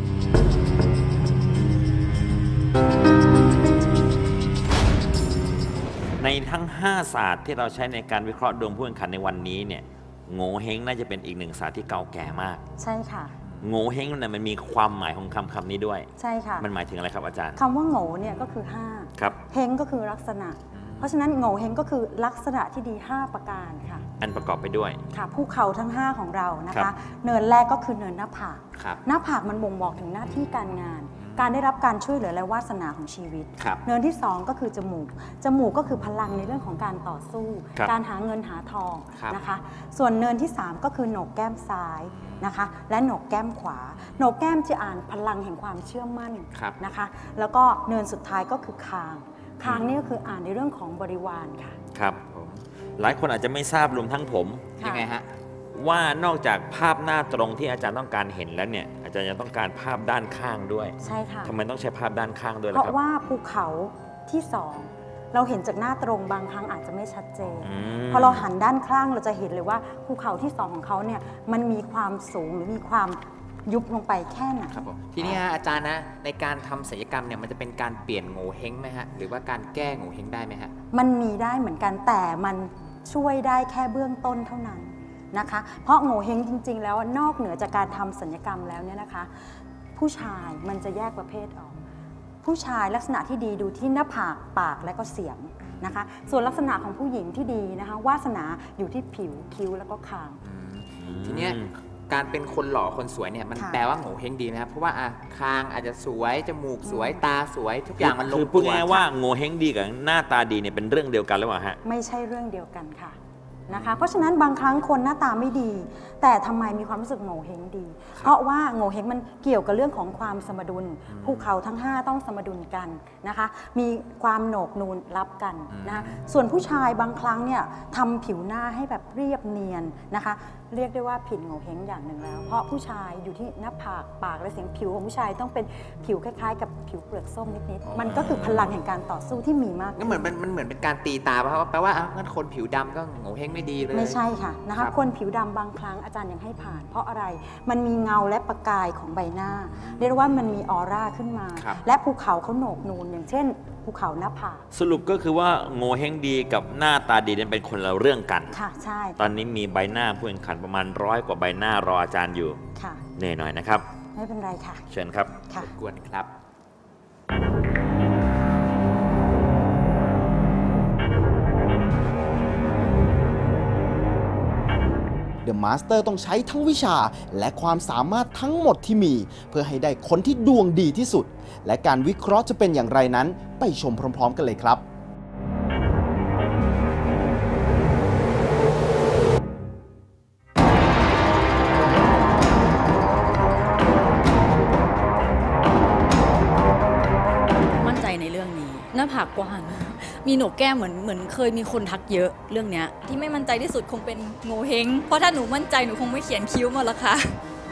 ในทั้ง5ศาสตร์ที่เราใช้ในการวิเคราะห์ดวงผู้แข่งขันในวันนี้เนี่ยโง่เฮงน่าจะเป็นอีก1ศาสตร์ที่เก่าแก่มากใช่ค่ะโง่เฮงเนี่ยมันมีความหมายของคำนี้ด้วยใช่ค่ะมันหมายถึงอะไรครับอาจารย์คำว่าโง่เนี่ยก็คือ5 ครับเฮงก็คือลักษณะเพราะฉะนั้นโง่เฮงก็คือลักษณะที่ดี5ประการค่ะอันประกอบไปด้วยค่ะภูเขาทั้ง5ของเรานะคะเนินแรกก็คือเนินหน้าผากหน้าผากมันบ่งบอกถึงหน้าที่การงานการได้รับการช่วยเหลือและวาสนาของชีวิตเนินที่2ก็คือจมูกก็คือพลังในเรื่องของการต่อสู้การหาเงินหาทองนะคะส่วนเนินที่3ก็คือโหนกแก้มซ้ายนะคะและโหนกแก้มขวาโหนกแก้มจะอ่านพลังแห่งความเชื่อมั่นนะคะแล้วก็เนินสุดท้ายก็คือคางนี่ก็คืออ่านในเรื่องของบริวารค่ะครับหลายคนอาจจะไม่ทราบรวมทั้งผมยังไงฮะว่านอกจากภาพหน้าตรงที่อาจารย์ต้องการเห็นแล้วเนี่ยอาจารย์ยังต้องการภาพด้านข้างด้วยใช่ค่ะทำไมต้องใช้ภาพด้านข้างด้วยล่ะครับเพราะว่าภูเขาที่2เราเห็นจากหน้าตรงบางครั้งอาจจะไม่ชัดเจนพอเราหันด้านข้างเราจะเห็นเลยว่าภูเขาที่2ของเขาเนี่ยมันมีความสูงหรือมีความยุบลงไปแค่ไหนครับผมทีนี้อาจารย์นะในการทำศัลยกรรมเนี่ยมันจะเป็นการเปลี่ยนโง่เฮงไหมฮะหรือว่าการแก้โง่เฮงได้ไหมฮะมันมีได้เหมือนกันแต่มันช่วยได้แค่เบื้องต้นเท่านั้นนะคะเพราะโง่เฮงจริงๆแล้วนอกเหนือจากการทำศัลยกรรมแล้วเนี่ยนะคะผู้ชายมันจะแยกประเภทออกผู้ชายลักษณะที่ดีดูที่หน้าผากปากและก็เสียงนะคะส่วนลักษณะของผู้หญิงที่ดีนะคะวาสนาอยู่ที่ผิวคิ้วแล้วก็คางทีเนี้ยการเป็นคนหล่อคนสวยเนี่ยมันแปลว่าโง่เฮงดีนะครับเพราะว่าคางอาจจะสวยจมูกสวยตาสวยทุกอย่างมันลงตัวคือพูดง่ายๆว่าโง่เฮงดีกับหน้าตาดีเนี่ยเป็นเรื่องเดียวกันหรือเปล่าฮะไม่ใช่เรื่องเดียวกันค่ะนะคะเพราะฉะนั้นบางครั้งคนหน้าตาไม่ดีแต่ทำไมมีความรู้สึกโง่เฮงดีเพราะว่าโง่เฮงมันเกี่ยวกับเรื่องของความสมดุลภูเขาทั้ง5ต้องสมดุลกันนะคะมีความโหนกนูนรับกันนะคะส่วนผู้ชายบางครั้งเนี่ยทำผิวหน้าให้แบบเรียบเนียนนะคะเรียกได้ว่าผิดโง่เฮงอย่างหนึ่งแล้วเพราะผู้ชายอยู่ที่หน้าผากปากและเสียงผิวของผู้ชายต้องเป็นผิวคล้ายๆกับผิวเปลือกส้มนิดๆมันก็คือพลังแห่งการต่อสู้ที่มีมากก็เหมือนมันเหมือนเป็นการตีตาเพราะแปลว่างั้นคนผิวดำก็โง่เฮงไม่ดีเลยไม่ใช่ค่ะนะคะคนผิวดำบางครั้งอาจารย์ยังให้ผ่านเพราะอะไรมันมีเงาและประกายของใบหน้าเรียกว่ามันมีออร่าขึ้นมาและภูเขาเขาโหนกนูนอย่างเช่นภูเขาหน้าผากสรุปก็คือว่าโง่เฮงดีกับหน้าตาดีเนี่ยเป็นคนละเรื่องกันค่ะใช่ตอนนี้มีใบหน้าผู้แข่งขันประมาณ100 กว่าใบหน้ารออาจารย์อยู่ค่ะเหนื่อยหน่อยนะครับไม่เป็นไรค่ะเชิญครับค่ะกวนครับ The Master ต้องใช้ทั้งวิชาและความสามารถทั้งหมดที่มีเพื่อให้ได้คนที่ดวงดีที่สุดและการวิเคราะห์จะเป็นอย่างไรนั้นไปชมพร้อมๆกันเลยครับมั่นใจในเรื่องนี้หน้าผากกว้างมีโหนกแก้มเหมือนเคยมีคนทักเยอะเรื่องเนี้ยที่ไม่มั่นใจที่สุดคงเป็นโง่เฮงเพราะถ้าหนูมั่นใจหนูคงไม่เขียนคิ้วมาละค่ะ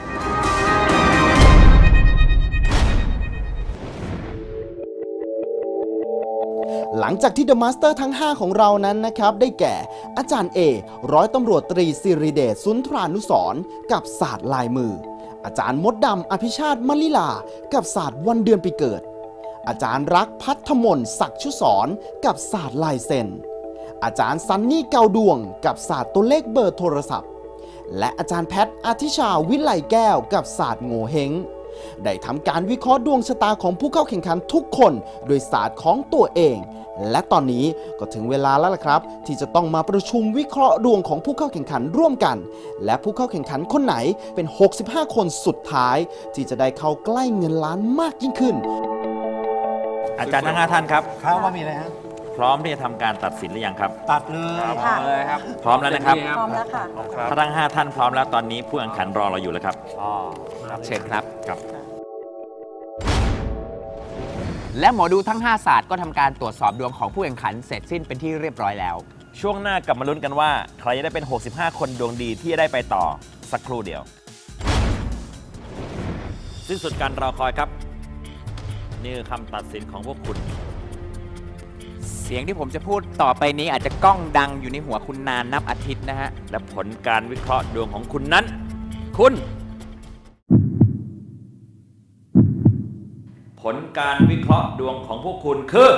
หลังจากที่ The Master ทั้ง 5 ของเรานั้นนะครับได้แก่อาจารย์เอร้อยตำรวจตรีสิริเดชสุนทรานุสรณ์กับศาสตร์ลายมืออาจารย์มดดำอภิชาติมลิลากับศาสตร์วันเดือนปีเกิดอาจารย์รักพัฒมนศักดิ์ชุสรกับศาสตร์ลายเซ็นอาจารย์ซันนี่เกาดวงกับศาสตร์ตัวเลขเบอร์โทรศัพท์และอาจารย์แพทย์อาทิชาวิไลแก้วกับศาสตร์โง่เฮงได้ทำการวิเคราะห์ดวงชะตาของผู้เข้าแข่งขันทุกคนโดยศาสตร์ของตัวเองและตอนนี้ก็ถึงเวลาแล้วล่ะครับที่จะต้องมาประชุมวิเคราะห์ดวงของผู้เข้าแข่งขันร่วมกันและผู้เข้าแข่งขันคนไหนเป็น65คนสุดท้ายที่จะได้เข้าใกล้เงินล้านมากยิ่งขึ้นอาจารย์ทั้ง5ท่านครับครับว่ามีอะไรฮะพร้อมที่จะทำการตัดสินหรือยังครับตัดเลยค่ะพร้อมแล้วนะครับพร้อมแล้วค่ะถ้าทั้ง5ท่านพร้อมแล้วตอนนี้ผู้แข่งขันรอเราอยู่แล้วครับเชิญครับครับและหมอดูทั้ง5ศาสตร์ก็ทำการตรวจสอบดวงของผู้แข่งขันเสร็จสิ้นเป็นที่เรียบร้อยแล้วช่วงหน้ากลับมาลุ้นกันว่าใครจะได้เป็น65คนดวงดีที่จะได้ไปต่อสักครู่เดียวสิ้นสุดการรอคอยครับนี่คือคำตัดสินของพวกคุณเสียงที่ผมจะพูดต่อไปนี้อาจจะก้องดังอยู่ในหัวคุณนานนับอาทิตย์นะฮะและผลการวิเคราะห์ดวงของคุณนั้นคุณผลการวิเคราะห์ดวงของพวกคุณคือ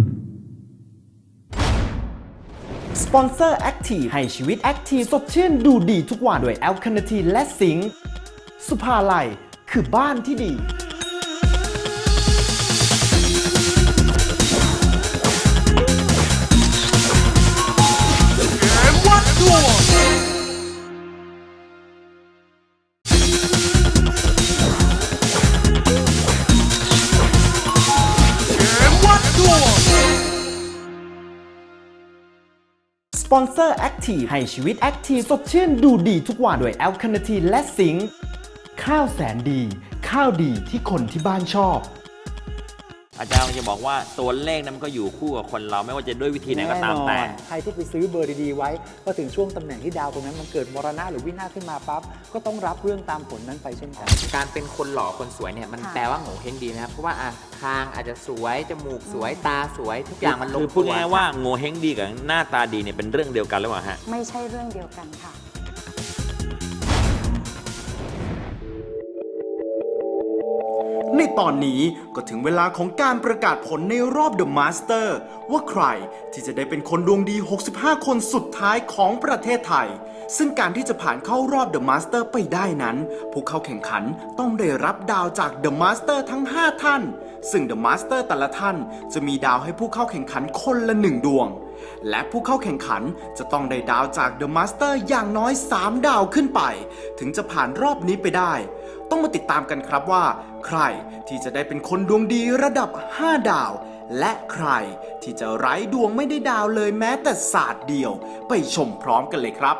สปอนเซอร์แอคทีฟให้ชีวิตแอคทีฟสดชื่นดูดีทุกวันด้วยแอลคาเนทีนและซิงค์สุภาลัยคือบ้านที่ดีสปอนเซอร์แอคทีฟให้ชีวิตแอคทีฟสดชื่นดูดีทุกวันด้วยแอลคาเนทีนและซิงค์ข้าวแสนดีข้าวดีที่คนที่บ้านชอบอาจารย์จะบอกว่าตัวเลขนั้นมันก็อยู่คู่กับคนเราไม่ว่าจะด้วยวิธีไหนก็ตามแต่ใครที่ไปซื้อเบอร์ดีๆไว้พอถึงช่วงตำแหน่งที่ดาวตรงนั้นมันเกิดมรณะหรือวินาศขึ้นมาปั๊บก็ต้องรับเรื่องตามผลนั้นไปเช่นกันการเป็นคนหล่อคนสวยเนี่ยมันแปลว่าโง่เฮงดีนะครับเพราะว่าคางอาจจะสวยจมูกสวยตาสวยทุกอย่างมันลงตัวคือพูดง่ายๆว่าโง่เฮงดีกับหน้าตาดีเนี่ยเป็นเรื่องเดียวกันหรือเปล่าฮะไม่ใช่เรื่องเดียวกันค่ะในตอนนี้ก็ถึงเวลาของการประกาศผลในรอบ The Master ว่าใครที่จะได้เป็นคนดวงดี65คนสุดท้ายของประเทศไทยซึ่งการที่จะผ่านเข้ารอบ The Master ไปได้นั้นผู้เข้าแข่งขันต้องได้รับดาวจาก The Master ทั้ง 5 ท่านซึ่ง The Master แต่ละท่านจะมีดาวให้ผู้เข้าแข่งขันคนละ1 ดวงและผู้เข้าแข่งขันจะต้องได้ดาวจาก The Master อย่างน้อย3 ดาวขึ้นไปถึงจะผ่านรอบนี้ไปได้ต้องมาติดตามกันครับว่าใครที่จะได้เป็นคนดวงดีระดับ5 ดาวและใครที่จะไร้ดวงไม่ได้ดาวเลยแม้แต่ศาสตร์เดียวไปชมพร้อมกันเลยครับ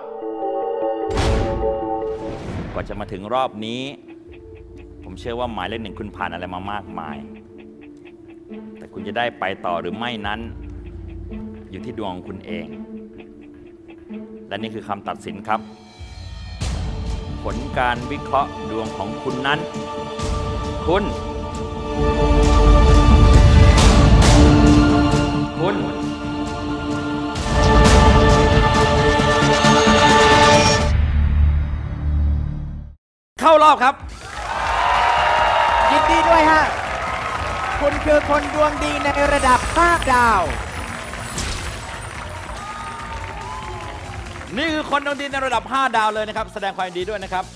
กว่าจะมาถึงรอบนี้ผมเชื่อว่าหมายเลข 1คุณผ่านอะไรมามากมายแต่คุณจะได้ไปต่อหรือไม่นั้นอยู่ที่ดวงของคุณเองและนี่คือคำตัดสินครับผลการวิเคราะห์ดวงของคุณนั้นคุณเข้ารอบครับยินดีด้วยฮะคุณคือคนดวงดีในระดับ5 ดาวนี่คือคนดวงดีในระดับ5 ดาวเลยนะครับแสดงความยินดีด้วยนะครับ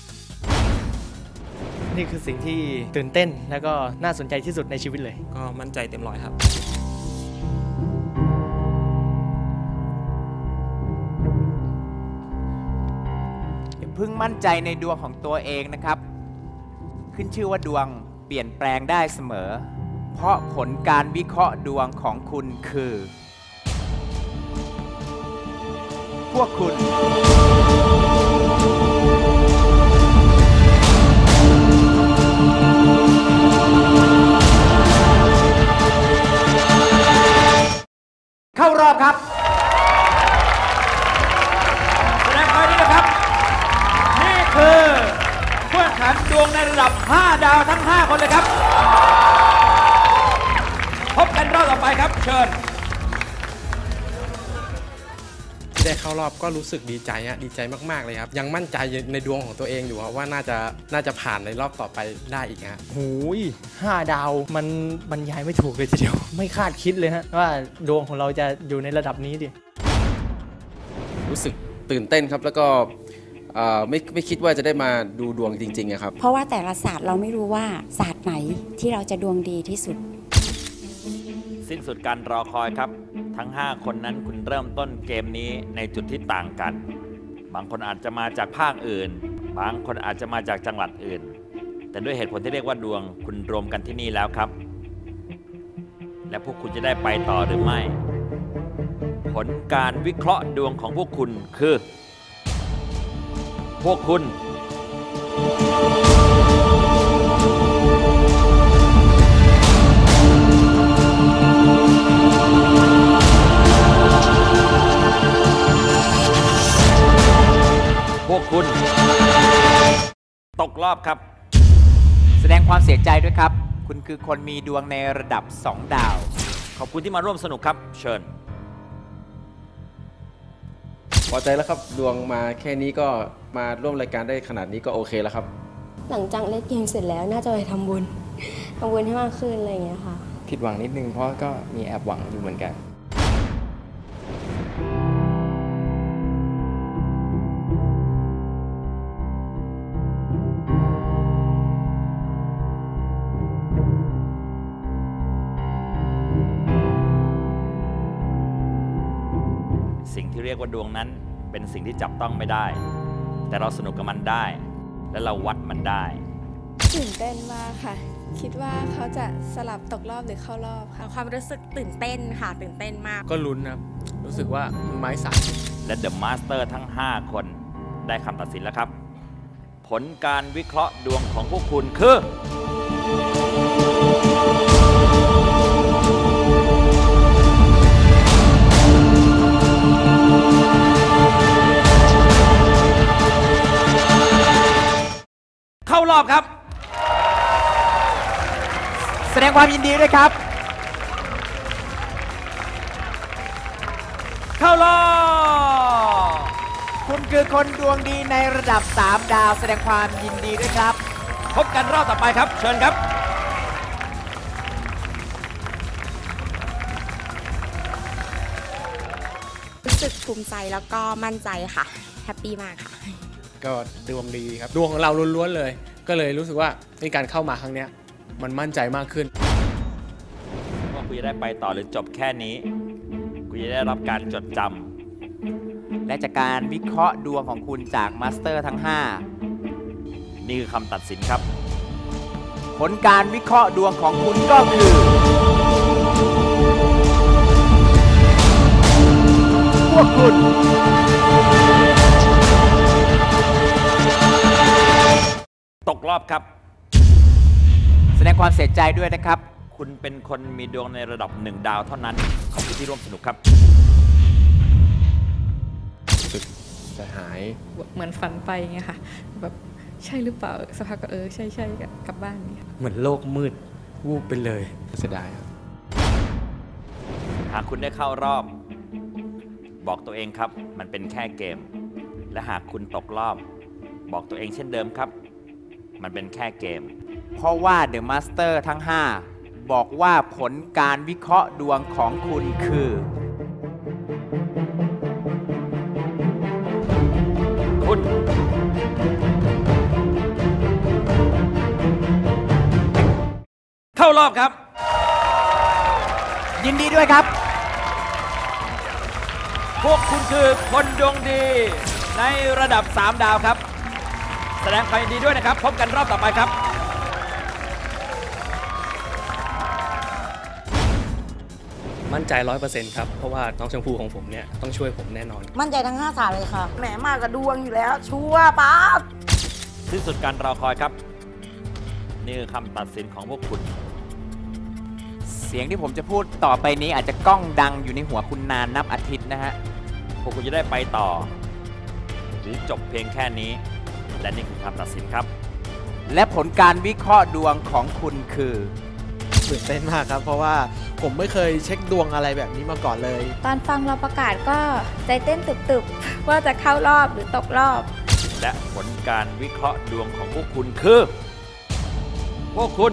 นี่คือสิ่งที่ตื่นเต้นและก็น่าสนใจที่สุดในชีวิตเลยก็มั่นใจเต็มร้อยครับเพิ่งมั่นใจในดวงของตัวเองนะครับขึ้นชื่อว่าดวงเปลี่ยนแปลงได้เสมอเพราะผลการวิเคราะห์ดวงของคุณคือพวกคุณเข้ารอบครับแสดงความยินดีนะครับนี่คือผู้แข่งขันดวงในระดับ5 ดาวทั้ง5 คนเลยครับพบกันรอบต่อไปครับเชิญที่ได้เข้ารอบก็รู้สึกดีใจดีใจมากๆเลยครับยังมั่นใจในดวงของตัวเองอยู่ว่าน่าจะผ่านในรอบต่อไปได้อีกฮะโอ้ย5 ดาวมันบรรยายไม่ถูกเลยทีเดียวไม่คาดคิดเลยฮะว่าดวงของเราจะอยู่ในระดับนี้ดิรู้สึกตื่นเต้นครับแล้วก็ไม่คิดว่าจะได้มาดูดวงจริงๆครับเพราะว่าแต่ละศาสตร์เราไม่รู้ว่าศาสตร์ไหนที่เราจะดวงดีที่สุดสิ้นสุดการรอคอยครับทั้ง5 คนนั้นคุณเริ่มต้นเกมนี้ในจุดที่ต่างกันบางคนอาจจะมาจากภาคอื่นบางคนอาจจะมาจากจังหวัดอื่นแต่ด้วยเหตุผลที่เรียกว่าดวงคุณรวมกันที่นี่แล้วครับและพวกคุณจะได้ไปต่อหรือไม่ผลการวิเคราะห์ดวงของพวกคุณคือพวกคุณตกรอบครับแสดงความเสียใจด้วยครับคุณคือคนมีดวงในระดับ2 ดาวขอบคุณที่มาร่วมสนุกครับเชิญพอใจแล้วครับดวงมาแค่นี้ก็มาร่วมรายการได้ขนาดนี้ก็โอเคแล้วครับหลังจากเล่นเกมเสร็จแล้วน่าจะไปทำบุญให้มากขึ้นอะไรอย่างเงี้ยค่ะผิดหวังนิดนึงเพราะก็มีแอบหวังอยู่เหมือนกันสิ่งที่เรียกว่าดวงนั้นเป็นสิ่งที่จับต้องไม่ได้แต่เราสนุกกับมันได้และเราวัดมันได้ตื่นเต้นมากค่ะคิดว่าเขาจะสลับตกรอบหรือเข้ารอบค่ะความรู้สึกตื่นเต้นค่ะตื่นเต้นมากก็ลุ้นครับรู้สึกว่ามือไม้สั่นและเดอะมาสเตอร์ทั้ง5 คนได้คำตัดสินแล้วครับผลการวิเคราะห์ดวงของพวกคุณคือเข้ารอบครับแสดงความยินดีด้วยครับเข้ารอบคุณคือคนดวงดีในระดับ3 ดาวแสดงความยินดีด้วยครับพบกันรอบต่อไปครับเชิญครับรู้สึกภูมิใจแล้วก็มั่นใจค่ะแฮฮปปี้มากค่ะก็ดวงดีครับดวงของเราล้วนๆเลยก็เลยรู้สึกว่าในการเข้ามาครั้งเนี้ยมันมั่นใจมากขึ้นว่าคุณจะได้ไปต่อหรือจบแค่นี้คุณจะได้รับการจดจำและจากการวิเคราะห์ดวงของคุณจากมาสเตอร์ทั้ง 5 นี่คือคำตัดสินครับผลการวิเคราะห์ดวงของคุณก็คือพวกคุณตกรอบครับแสดงความเสียใจด้วยนะครับคุณเป็นคนมีดวงในระดับ1 ดาวเท่านั้นขอบคุณที่ร่วมสนุกครับรู้สึกใจหายเหมือนฝันไปไงค่ะแบบใช่หรือเปล่าสักพักก็ใช่กลับบ้านเนี่ยเหมือนโลกมืดวูบไปเลยเสียดายครับหากคุณได้เข้ารอบบอกตัวเองครับมันเป็นแค่เกมและหากคุณตกรอบบอกตัวเองเช่นเดิมครับมันเป็นแค่เกมเพราะว่าเดอะมาสเตอร์ทั้ง 5บอกว่าผลการวิเคราะห์ดวงของคุณคือคุณเข้ารอบครับยินดีด้วยครับพวกคุณคือคนดวงดีในระดับ3 ดาวครับแสดงความยินดีด้วยนะครับพบกันรอบต่อไปครับมั่นใจ 100% ครับเพราะว่าน้องชมพูของผมเนี่ยต้องช่วยผมแน่นอนมั่นใจทั้ง5 ศาสตร์เลยค่ะแหมมากกับดวงอยู่แล้วชัวร์ป๊าบที่สุดการรอคอยครับนี่คือคำตัดสินของพวกคุณเสียงที่ผมจะพูดต่อไปนี้อาจจะก้องดังอยู่ในหัวคุณนานนับอาทิตย์นะฮะพวกคุณจะได้ไปต่อหรือจบเพียงแค่นี้และนี่คือคำตัดสินครับและผลการวิเคราะห์ดวงของคุณคือตื่นเต้นมากครับเพราะว่าผมไม่เคยเช็คดวงอะไรแบบนี้มาก่อนเลยตอนฟังเราประกาศก็ใจเต้นตึบๆว่าจะเข้ารอบหรือตกรอบและผลการวิเคราะห์ดวงของพวกคุณคือพวกคุณ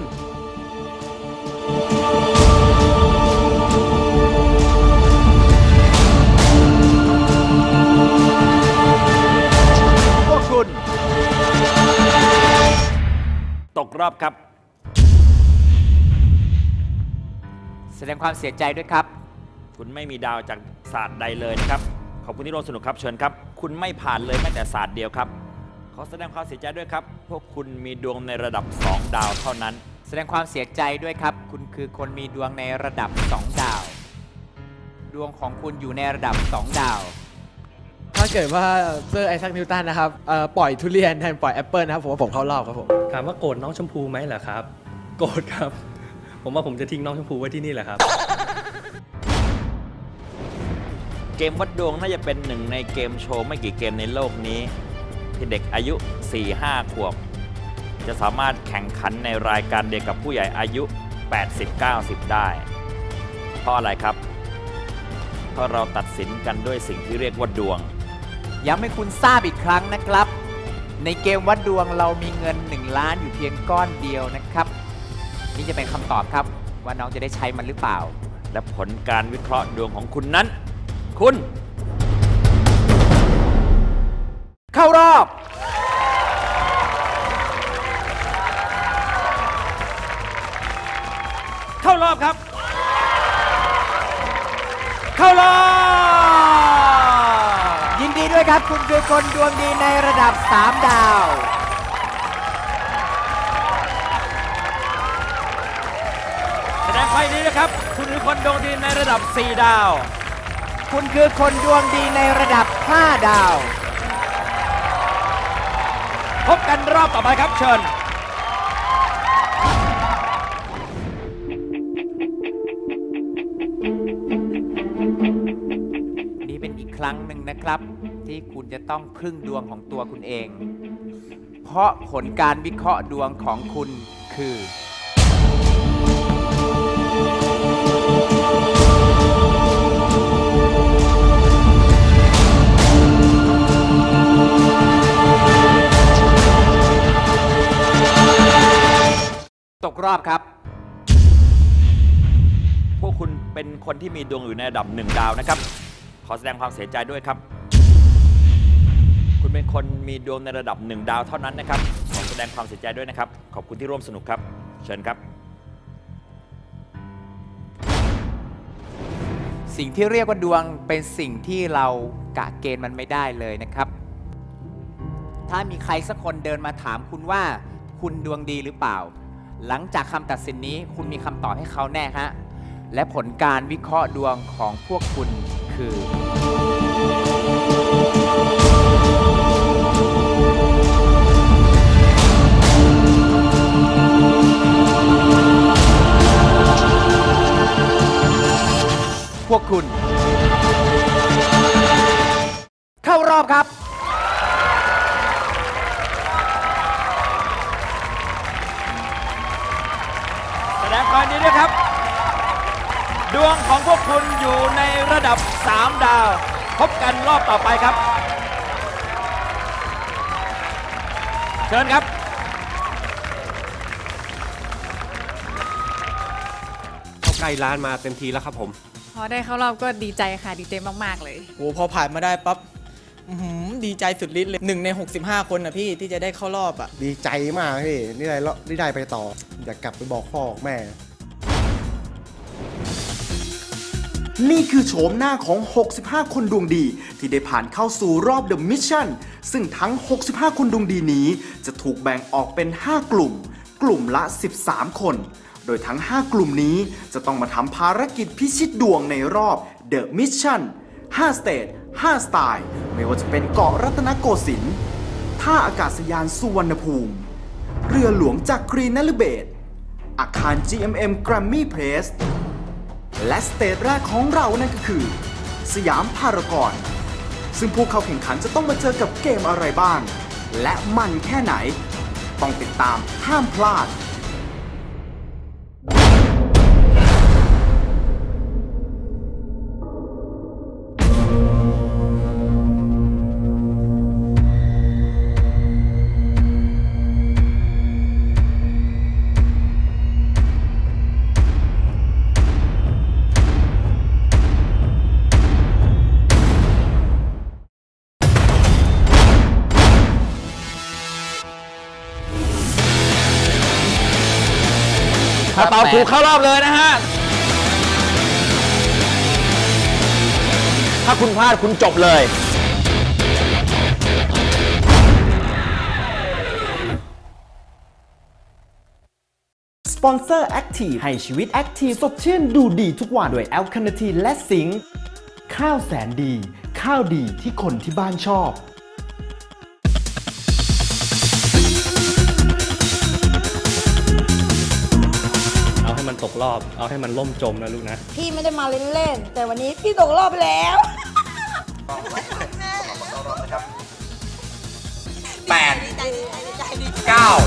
ตกรอบครับแสดงความเสียใจด้วยครับคุณไม่มีดาวจากศาสตร์ใดเลยนะครับขอบคุณที่ร่วมสนุกครับเชิญครับคุณไม่ผ่านเลยแม้แต่ศาสตร์เดียวครับขอแสดงความเสียใจด้วยครับพวกคุณมีดวงในระดับ2 ดาวเท่านั้นแสดงความเสียใจด้วยครับคุณคือคนมีดวงในระดับ2 ดาวดวงของคุณอยู่ในระดับ2 ดาวถ้าเกิดว่าเซอร์ไอแซคนิวตันนะครับปล่อยทุเรียนแทนปล่อยแอปเปิลนะครับผมว่าผมเข้ารอบครับผมถามว่าโกรธน้องชมพูไหมเหรอครับโกรธครับผมว่าผมจะทิ้งน้องชมพูไว้ที่นี่แหละครับเกมวัดดวงน่าจะเป็นหนึ่งในเกมโชว์ไม่กี่เกมในโลกนี้ที่เด็กอายุ 4-5 ขวบจะสามารถแข่งขันในรายการเดียวกับผู้ใหญ่อายุ 80-90 ได้เพราะอะไรครับเพราะเราตัดสินกันด้วยสิ่งที่เรียกว่าดวงย้ำให้คุณทราบอีกครั้งนะครับในเกมวัดดวงเรามีเงิน1 ล้านอยู่เพียงก้อนเดียวนะครับนี่จะเป็นคำตอบครับว่าน้องจะได้ใช้มันหรือเปล่าและผลการวิเคราะห์ดวงของคุณนั้นคุณเข้ารอบเข้ารอบครับเข้ารอบยินดีด้วยครับคุณคือคนดวงดีในระดับ3 ดาวแสดงความยินดีนะครับคุณคือคนดวงดีในระดับ4 ดาวคุณคือคนดวงดีในระดับ5 ดาวพบกันรอบต่อไปครับเชิญนี่เป็นอีกครั้งหนึ่งนะครับที่คุณจะต้องพึ่งดวงของตัวคุณเองเพราะผลการวิเคราะห์ดวงของคุณคือตกรอบครับพวกคุณเป็นคนที่มีดวงอยู่ในระดับ1 ดาวนะครับขอแสดงความเสียใจด้วยครับคุณเป็นคนมีดวงในระดับ1 ดาวเท่านั้นนะครับขอแสดงความเสียใจด้วยนะครับขอบคุณที่ร่วมสนุกครับเชิญครับสิ่งที่เรียกว่าดวงเป็นสิ่งที่เรากะเกณฑ์มันไม่ได้เลยนะครับ ถ้ามีใครสักคนเดินมาถามคุณว่าคุณดวงดีหรือเปล่าหลังจากคำตัดสินนี้คุณมีคำตอบให้เขาแน่ฮะและผลการวิเคราะห์ดวงของพวกคุณคือพวกคุณเข้ารอบครับแสดงความยินดีด้วยครับดวงของพวกคุณอยู่ในระดับ3 ดาวพบกันรอบต่อไปครับเชิญครับใกล้ล้านมาเต็มทีแล้วครับผมพอได้เข้ารอบก็ดีใจค่ะดีใจมากๆเลยโอ้พอผ่านมาได้ปั๊บดีใจสุดฤทธิ์เลย1 ใน 65 คนนะพี่ที่จะได้เข้ารอบอ่ะดีใจมากพี่นี่ได้ไปต่ออยากกลับไปบอกพ่อแม่นี่คือโฉมหน้าของ65คนดวงดีที่ได้ผ่านเข้าสู่รอบ The Mission ซึ่งทั้ง65คนดวงดีนี้จะถูกแบ่งออกเป็น5กลุ่มกลุ่มละ13คนโดยทั้ง5กลุ่มนี้จะต้องมาทำภารกิจพิชิตดวงในรอบ The Mission 5 State 5 สไตล์ไม่ว่าจะเป็นเกาะรัตนโกสินทร์ท่าอากาศยานสุวรรณภูมิเรือหลวงจักรีนฤเบศรอาคาร GMM Grammy Place และสเตจแรกของเรานั่นก็คือสยามพารากอนซึ่งผู้เข้าแข่งขันจะต้องมาเจอกับเกมอะไรบ้างและมันแค่ไหนต้องติดตามห้ามพลาดถ้าตอบถูกเข้ารอบเลยนะฮะถ้าคุณพลาดคุณจบเลยสปอนเซอร์ Active ให้ชีวิต Active สดชื่นดูดีทุกวันด้วยแอลคาเนทีนและซิงค์ข้าวแสนดีข้าวดีที่คนที่บ้านชอบมันตกรอบเอาให้มันล่มจมนะลูกนะพี่ไม่ได้มาเล่นๆแต่วันนี้พี่ตกรอบไปแล้ว 8 9